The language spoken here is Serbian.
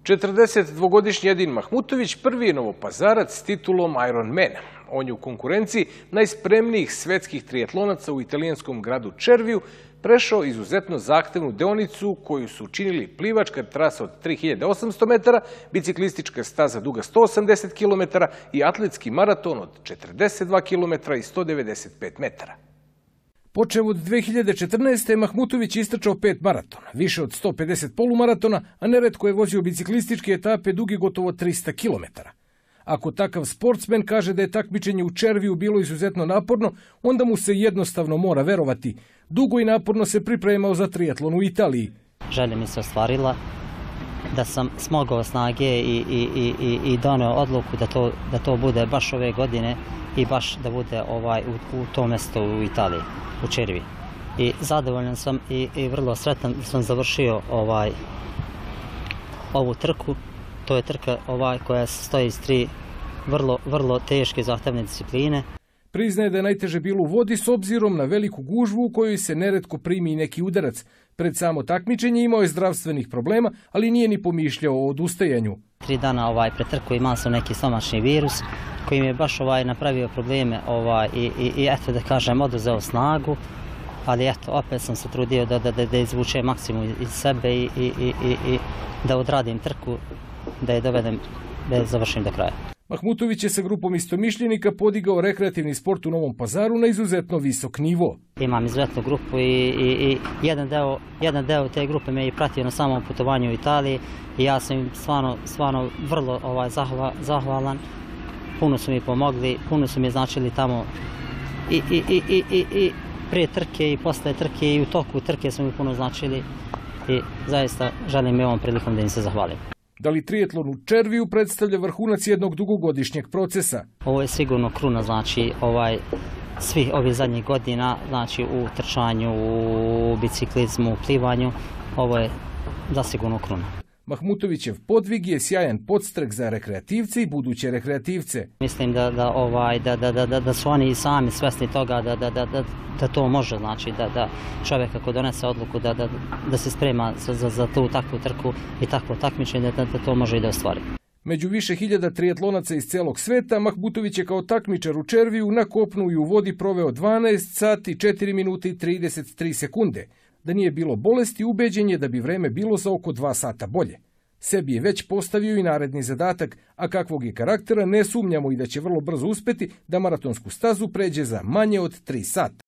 42-godišnji Edin Mahmutović prvi je Novopazarac s titulom Ironman. On je u konkurenciji najspremnijih svetskih triatlonaca u italijanskom gradu Cerviju prešao izuzetno zahtevnu deonicu koju su učinili plivačka trasa od 3800 metara, biciklistička staza duga 180 km i atletski maraton od 42 km i 195 metara. Počev od 2014. Mahmutović istrčao 5 maratona, više od 150 polumaratona, a neretko je vozio biciklističke etape duge gotovo 300 km. Ako takav sportsmen kaže da je takmičenje u Cerviju bilo izuzetno naporno, onda mu se jednostavno mora verovati. Dugo i naporno se pripremao za triatlon u Italiji. Želja mi se ostvarila, da sam smogao snage i doneo odluku da to bude baš ove godine i baš da bude u tom mjestu u Italiji, u Cervi. I zadovoljan sam i vrlo sretan da sam završio ovu trku. To je trka koja se stoji iz 3 vrlo teške zahtevne discipline. Priznaje da je najteže bilo u vodi s obzirom na veliku gužvu u kojoj se neretko primi i neki udarac. Pred samo takmičenje imao je zdravstvenih problema, ali nije ni pomišljao o odustajanju. 3 dana pred trku imao sam neki stomačni virus koji mi je baš napravio probleme i eto da kažem oduzeo snagu, ali eto opet sam se trudio da izvučem maksimum iz sebe i da odradim trku, da je dovedem, da je završim do kraja. Mahmutović je sa grupom istomišljenika podigao rekreativni sport u Novom Pazaru na izuzetno visok nivo. Imam izuzetnu grupu i jedan deo te grupe me je pratio na samom putovanju u Italiji i ja sam im stvarno vrlo zahvalan. Puno su mi pomogli, puno su mi značili tamo i prije trke i posle trke i u toku trke su mi puno značili i zaista želim i ovom prilikom da im se zahvalim. Da li triatlon u Cerviju predstavlja vrhunac jednog dugogodišnjeg procesa? Ovo je sigurno kruna, znači svih ovih zadnjih godina, znači u trčanju, u biciklizmu, u plivanju, ovo je zasigurno kruna. Mahmutovićev podvig je sjajan podstrek za rekreativce i buduće rekreativce. Mislim da su oni sami svesni toga da to može, znači da čovjek ako donese odluku da se sprema za tu takvu trku i takvo takmičenje, da to može i da ostvari. Među više hiljada triatlonaca iz celog sveta, Mahmutović je kao takmičar u Cerviju na kopnu i u vodi proveo 12 sati, 4 minute i 33 sekunde. Da nije bilo bolesti, ubeđen je da bi vreme bilo za oko 2 sata bolje. Sebi je već postavio i naredni zadatak, a kakvog je karaktera ne sumnjamo i da će vrlo brzo uspeti da maratonsku stazu pređe za manje od 3 sata.